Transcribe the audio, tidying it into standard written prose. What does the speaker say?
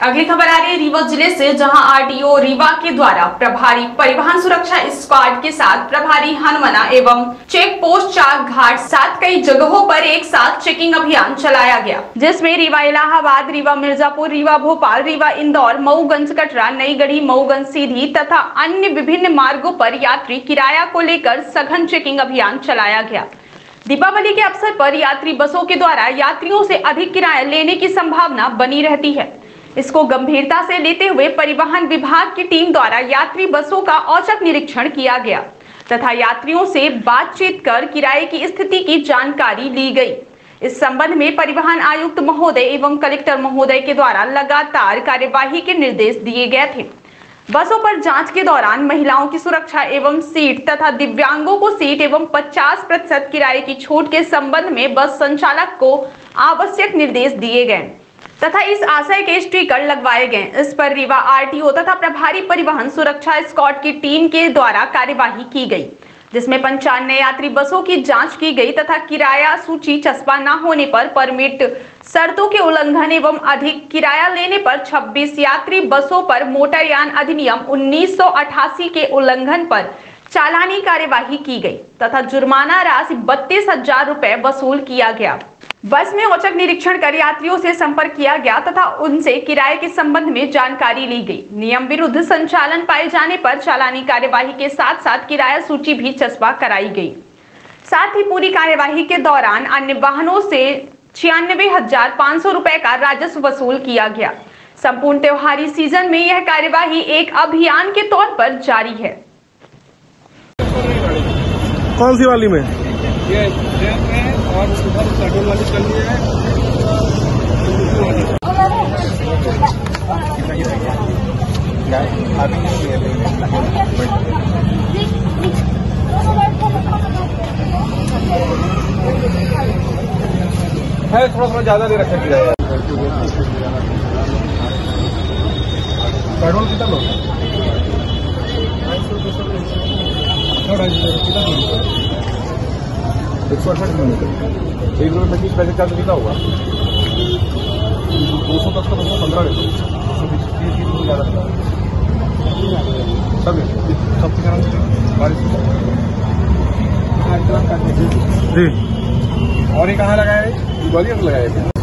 अगली खबर आ रही है रीवा जिले से, जहां आरटीओ रीवा के द्वारा प्रभारी परिवहन सुरक्षा स्क्वाड के साथ प्रभारी हनुमाना एवं चेक पोस्ट चाक घाट साथ कई जगहों पर एक साथ चेकिंग अभियान चलाया गया, जिसमें रीवा इलाहाबाद, रीवा मिर्जापुर, रीवा भोपाल, रीवा इंदौर, मऊगंज कटरा, नई गढ़ी, मऊगंज सीधी तथा अन्य विभिन्न मार्गों पर यात्री किराया को लेकर सघन चेकिंग अभियान चलाया गया। दीपावली के अवसर पर यात्री बसों के द्वारा यात्रियों से अधिक किराया लेने की संभावना बनी रहती है। इसको गंभीरता से लेते हुए परिवहन विभाग की टीम द्वारा यात्री बसों का औचक निरीक्षण किया गया तथा यात्रियों से बातचीत कर किराए की स्थिति की जानकारी ली गई। इस संबंध में परिवहन आयुक्त महोदय एवं कलेक्टर महोदय के द्वारा लगातार कार्यवाही के निर्देश दिए गए थे। बसों पर जांच के दौरान महिलाओं की सुरक्षा एवं सीट तथा दिव्यांगों को सीट एवं 50% किराए की छूट के संबंध में बस संचालक को आवश्यक निर्देश दिए गए तथा इस आशय के स्टिकर लगवाए गए। इस पर रीवा आरटीओ तथा प्रभारी परिवहन सुरक्षा स्क्वाड की टीम के द्वारा कार्यवाही की गई, जिसमें 95 यात्री बसों की जांच की गई तथा किराया सूची चस्पा न होने पर, परमिट शर्तों के उल्लंघन एवं अधिक किराया लेने पर, 26 यात्री बसों पर मोटरयान अधिनियम 1988 के उल्लंघन पर चालानी कार्यवाही की गई तथा जुर्माना राशि 32,000 रुपए वसूल किया गया। बस में औचक निरीक्षण कर यात्रियों से संपर्क किया गया तथा उनसे किराए के संबंध में जानकारी ली गई। नियम विरुद्ध संचालन पाए जाने पर चालानी कार्यवाही के साथ साथ किराया सूची भी चस्पा कराई गई। साथ ही पूरी कार्यवाही के दौरान अन्य वाहनों से 96,500 रुपए का राजस्व वसूल किया गया। संपूर्ण त्योहारी सीजन में यह कार्यवाही एक अभियान के तौर पर जारी है। कौन सी वाली में? ये ट्रेन में और उसके बाद पेट्रोल वाली चल रही है। थोड़ा ज्यादा ले रखा किराया। पेट्रोल कितना लो? 168 किलोमीटर, 1 रुपये 25 पैसे चार्ज कितना होगा? 200 तक तो 15 सब और ये कहाँ लगाया है? ग्वालियर लगाया है।